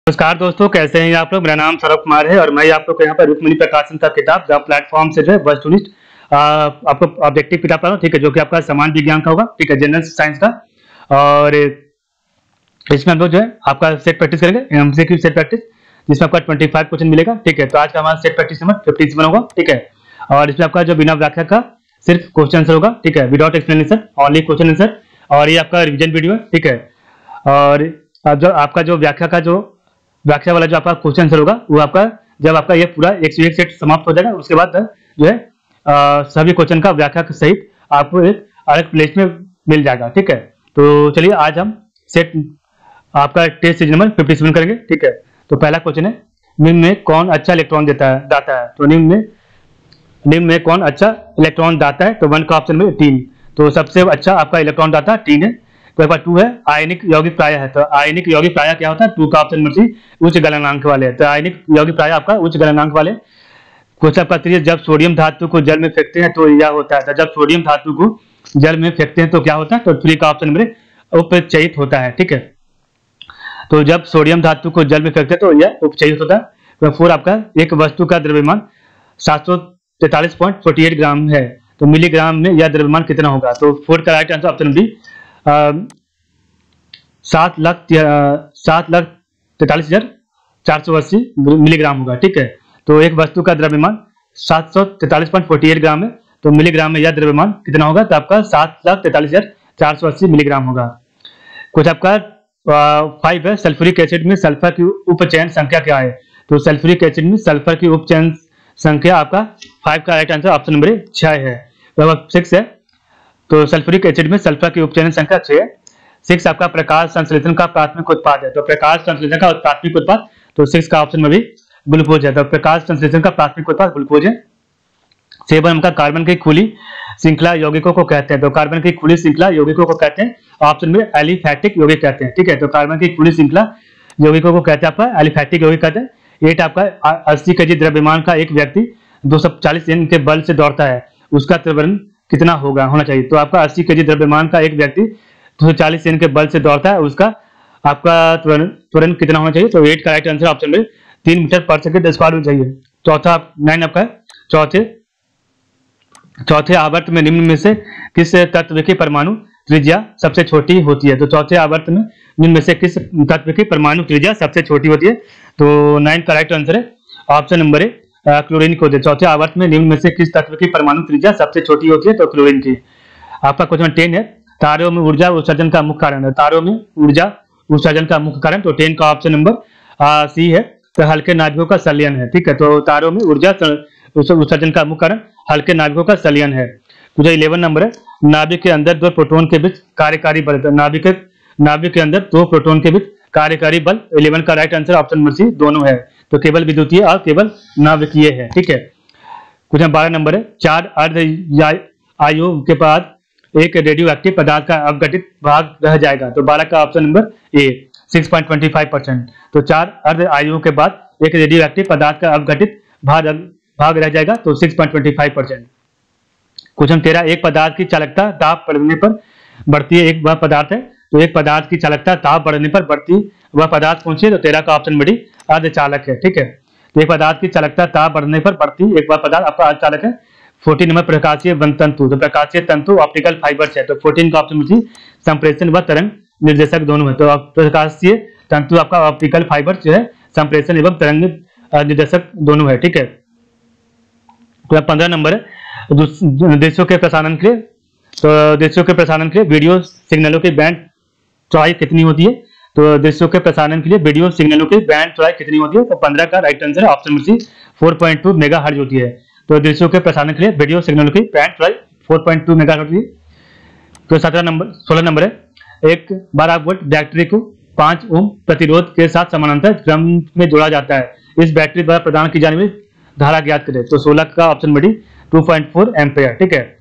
नमस्कार दोस्तों, कैसे हैं आप लोग। मेरा नाम सौरभ कुमार है और मैं आप लोग को यहाँ पर रुक्मिणी प्रकाशन का किताब द प्लेटफॉर्म से जो है वस्तुनिष्ठ आपको ऑब्जेक्टिव किताब पढ़ा, ठीक है, जो कि आपका समान विज्ञान का होगा, ठीक है, जनरल साइंस का। और इसमें हम लोग जो है आपका सेट प्रैक्टिस करेंगे, एमसीक्यू सेट प्रैक्टिस, जिसमें आपका 25 क्वेश्चन मिलेगा, ठीक है। तो आज का हमारा सेट प्रैक्टिस नंबर 57 होगा, ठीक है। और इसमें आपका जो बिना व्याख्या का सिर्फ क्वेश्चन आंसर होगा, ठीक है, without explanation, only question answer. और ये आपका रिविजन वीडियो है, ठीक है। और जो आपका जो व्याख्या वाला जो आपका क्वेश्चन आंसर होगा वो आपका जब आपका ये पूरा 101 सेट समाप्त हो जाएगा, उसके बाद जो है सभी क्वेश्चन का व्याख्या सहित आपको एक अलग प्लेस में मिल जाएगा, ठीक है। तो चलिए आज हम सेट आपका टेस्ट सीरीज नंबर 57 करेंगे, ठीक है। तो पहला क्वेश्चन है, निम्न में कौन अच्छा इलेक्ट्रॉन दाता है। तो निम्न में कौन अच्छा इलेक्ट्रॉन दाता है। तो 1 का ऑप्शन में 3। तो सबसे अच्छा आपका इलेक्ट्रॉन दाता 3 है। तो एक बार 2 है, आयनिक यौगिक प्राय है। तो आयनिक यौगिक प्राय क्या होता है, 2 का ऑप्शन नंबर सी, उच्च गलनांक वाले। तो आयनिक यौगिक प्राय आपका उच्च गलनांक वाले। क्वेश्चन आपका 3, जब सोडियम धातु को जल में फेंकते हैं तो यह होता है। तो जब सोडियम धातु को जल में फेंकते हैं तो क्या होता है। तो 3 का ऑप्शन नंबर उपचयित होता है, ठीक है। तो जब सोडियम धातु को जल में फेंकते हैं तो यह उपचयित होता है। तो 4 आपका एक वस्तु का द्रव्यमान 743.48 ग्राम है। तो मिलीग्राम में यह द्रव्यमान कितना होगा। तो 4 का right answer option B 7,43,480 milligram होगा, ठीक है। तो एक वस्तु का द्रव्यमान 743.48 ग्राम है। तो मिलीग्राम में यह द्रव्यमान कितना होगा। तो आपका 7,43,480 मिलीग्राम होगा। कुछ आपका 5 है, सल्फ्यूरिक एसिड में सल्फर की उपचयन संख्या क्या है। तो सल्फ्यूरिक एसिड में सल्फर की उपचयन संख्या आपका 5 का राइट आंसर ऑप्शन नंबर 6 है। 6 है, तो सल्फ्यूरिक एसिड में सल्फर की उपचयन संख्या 6 है। 6 आपका प्रकाश संश्लेषण का प्राथमिक उत्पाद है। तो प्रकाश संश्लेषण का प्राथमिक उत्पाद, तो 6 का ऑप्शन में भी ग्लूकोज है। तो प्रकाश संश्लेषण का प्राथमिक उत्पाद ग्लूकोज है। 7 हमका कार्बन की खुली श्रृंखला यौगिकों को कहते हैं। तो कार्बन की खुली श्रृंखला यौगिकों को कहते हैं, ऑप्शन में एलिफैटिक यौगिक कहते हैं, ठीक है। तो कार्बन की खुली श्रृंखला यौगिकों को कहते हैं आपका एलिफैटिक यौगिक कहते हैं। 8 आपका 80 केजी द्रव्यमान का एक व्यक्ति 240 N के बल से दौड़ता है, उसका त्वरण कितना होना चाहिए। तो आपका 80 केजी द्रव्यमान का एक व्यक्ति 240 N के बल से दौड़ता है, उसका आपका त्वरण कितना होना चाहिए। तो 8 का राइट आंसर ऑप्शन में 3 मीटर पर सेकंड स्क्वायर होना चाहिए। चौथा 9 आपका चौथे आवर्त में निम्न में से किस तत्व की परमाणु त्रिज्या सबसे छोटी होती है। तो चौथे आवर्त में निम्न में से किस तत्व की परमाणु त्रिज्या सबसे छोटी होती है। तो 9 का राइट आंसर है ऑप्शन नंबर क्लोरीन को दे। चौथे आवर्त में निम्न में से किस तत्व की परमाणु त्रिज्या सबसे छोटी होती है। तो क्लोरीन की। आपका क्वेश्चन 10 है, तारों में ऊर्जा उत्सर्जन का मुख्य कारण है। तारों में ऊर्जा उत्सर्जन का मुख्य कारण, तो 10 का ऑप्शन नंबर सी है। तो हल्के नाभिकों का संलयन है, ठीक है। तो तारों में ऊर्जा उत्सर्जन का मुख्य कारण हल्के नाभिकों का संलयन है। मुझे 11 नंबर है, नाभिक के अंदर 2 प्रोटॉन के बीच कार्यकारी बल। नाभिक के अंदर 2 प्रोटॉन के बीच कार्यकारी बल। 11 का right answer option number C दोनों है। तो केवल विद्युतीय और केवल नाभिकीय है, ठीक है। कुछ 12 नंबर है, 4 अर्ध आयु के बाद एक रेडियो एक्टिव पदार्थ का अवघटित भाग रह जाएगा। तो 12 का ऑप्शन नंबर ए 6.25%। तो 4 अर्ध आयुओं के बाद एक रेडियो एक्टिव पदार्थ का अवघटित भाग रह जाएगा। तो 6.25%। क्वेश्चन 13, एक पदार्थ की चालकता ताप बढ़ने पर बढ़ती है। एक वह पदार्थ है, तो एक पदार्थ की चालकता ताप बढ़ने पर बढ़ती वह पदार्थ कौन सी है। तो 13 का ऑप्शन बड़ी अर्धचालक है, ठीक है। तो एक पदार्थ की चालकता ताप बढ़ने पर बढ़ती एक वह पदार्थ आपका अर्धचालक है। 14 नंबर, प्रकाशीय तंतु। तो प्रकाशीय तंतु ऑप्टिकल फाइबर्स है। तो 14 का ऑप्शन सी संप्रेषण व तरंग निर्देशक दोनों है। तो प्रकाशीय तंतु आपका ऑप्टिकल फाइबर्स जो है संप्रेषण एवं तरंग निर्देशक दोनों है, ठीक है। तो 15 नंबर है, देशों के प्रसारण के लिए। तो देशों के प्रसारण के लिए वीडियो सिग्नलों की बैंड चौड़ाई कितनी होती है। तो देशों के प्रसारण के लिए वीडियो सिग्नलों की बैंड चौड़ाई कितनी होती है। तो 15 का right answer option C 4.2 megahertz होती है। तो देशों के प्रसारण के लिए वीडियो सिग्नलों की बैंड चौड़ाई 4.2 मेगाहर्ट्ज होती है। तो 16 नंबर है, एक 12 वोल्ट बैटरी को 5 ओम प्रतिरोध के साथ समानांतर क्रम में जोड़ा जाता है। इस बैटरी द्वारा प्रदान की जाने वाली धारा ज्ञात करें। तो 16 का ऑप्शन बड़ी 2.4 एम्पेयर, ठीक है।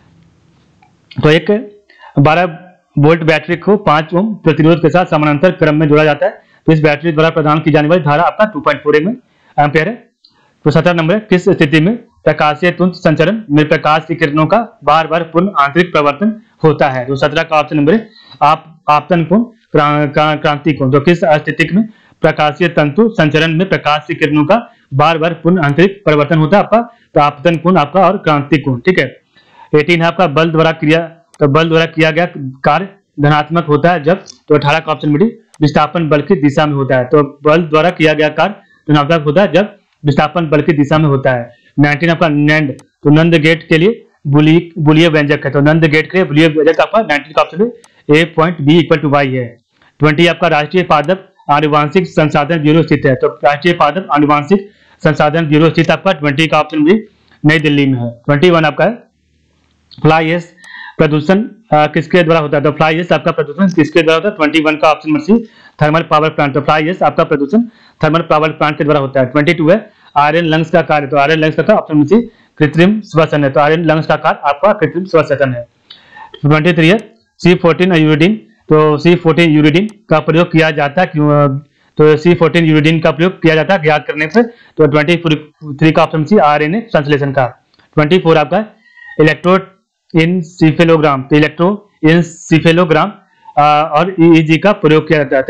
तो एक 12 वोल्ट बैटरी को 5 ओम प्रतिरोध के साथ समानांतर क्रम में जोड़ा जाता है। तो इस बैटरी द्वारा प्रदान की जाने वाली धारा आपका 2.4 एम्पेयर है। तो 17 नंबर, किस स्थिति में प्रकाशीय तुंत संचरण में प्रकाश की किरणों का बार बार पूर्ण आंतरिक प्रवर्तन होता है। तो 17 का ऑप्शन नंबर है आपतन कोण क्रांति कोण। तो किस स्थिति में प्रकाशीय तंतु संचरण में प्रकाश की किरणों का बार बार पुनः आंतरिक परिवर्तन होता है आपका, तो आपतन कोण आपका और क्रांति कोण, ठीक है। 18 है आपका बल द्वारा क्रिया, तो बल द्वारा किया गया कार्य धनात्मक होता है जब, तो 18 का ऑप्शन बी विस्थापन बल की दिशा में होता है, तो बल द्वारा किया गया कार्य धनात्मक होता है जब विस्थापन बल की दिशा में होता है। 19 आपका नैंड, तो नंद गेट के लिए बुलिय व्यंजक है, तो नंद गेट के लिए बुलिय व्यंजक आपका 19 का ऑप्शन A.B = Y है। 20 आपका राष्ट्रीय पादप आनुवांशिक संसाधन ब्यूरो स्थित है, तो राष्ट्रीय पादप आनुवांशिक संसाधन ब्यूरो स्थित आपका 20 का ऑप्शन भी नई दिल्ली में है। 21 आपका है फ्लाई एश प्रदूषण किसके द्वारा होता है, तो फ्लाई एश आपका प्रदूषण किसके द्वारा होता है, 21 का option C thermal power plant, तो फ्लाई एश आपका प्रदूषण थर्मल पावर प्लांट के द्वारा होता है। 22 है आयरन लंग्स का कार्य, तो आयरन लंग्स का ऑप्शन सी कृत्रिम श्वसन है, तो आयरन लंग्स का कार्य आपका कृत्रिम श्वसन है। 23 है C14 यूरिडीन, तो C14 यूरिडीन का प्रयोग किया जाता है क्यों, तो C14 यूरिडीन का प्रयोग किया जाता है ज्ञात करने से, तो 23 का ऑप्शन सी RNA संश्लेषण का। 24 आपका इलेक्ट्रोड इंसेफेलोग्राम, तो इलेक्ट्रो इंसेफेलोग्राम और EEG का प्रयोग किया जाता है, तो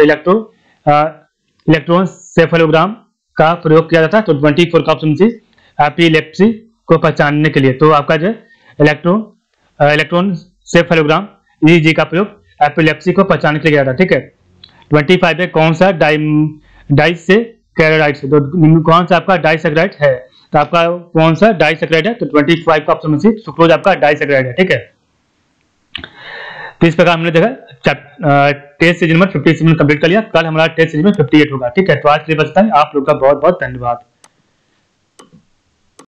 इलेक्ट्रोसेफेलोग्राम का प्रयोग किया जाता है, तो 24 का ऑप्शन सी एपिलेप्सी को पहचानने के लिए, तो आपका जो इलेक्ट्रोसेफेलोग्राम EEG का प्रयोग एपिलेप्सी को पहचानने के लिए किया जाता है, ठीक है। 25 है कौन सा डाइसेकेराइड, तो कौन सा आपका डाइसेकेराइड है, तो आपका कौन सा डाइसेकेराइड है, तो 25 का ऑप्शन सी सुक्रोज आपका डाइसेकेराइड है, ठीक है। तो इस प्रकार हमने देखा टेस्ट सीरीज नंबर 57 कंप्लीट कर लिया। कल हमारा टेस्ट सीरीज में 58 होगा, ठीक है। तो आज के लिए बस इतना ही। आप लोग का बहुत बहुत धन्यवाद।